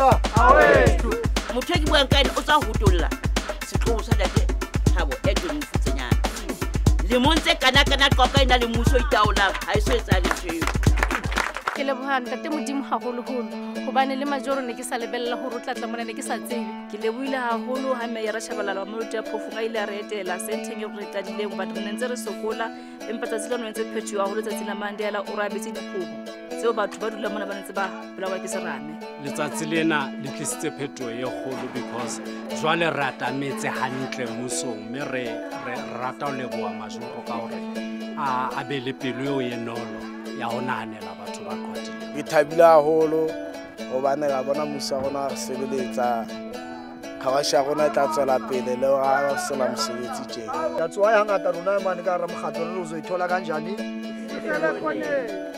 Mandela. Motho ke buang ka ene o tsa hutolla setlo sa date habo e teng futsenyana le montse kana qoka ina le muso itaola ha iso etsa le tseo ke lebohang tate modimo haholo hobane le majoro ne ke sa lebella ho rotlatla mona ne ke sa tsebe ke lebohile haholo ha me ya ra shabalala wa Maluti-a-Phofung a ile a re etela senteng e re tadileng ba re ntse re sokola empa tsa tsela no ntse phethiwa haholo tsa tsela Mandela o ra betse dikhubo tseo batho ba dula mona ba ntse ba bolawa ke serame letsatsi lena le tlisitse phetho e kgolo because jwale rata metse hantle musong me re rata le boa majoro ka hore a be le pelo e nolo ya ho nahanela batho ba kwatile Ke thabile haholo hobane ga bona musa gona re sebeletsa khabasha gona tla tswela pele le ga sela mosebetsi tjena. Ya tswa ya ngata rona mane ka ra mokgatlo re zo ithola kanjani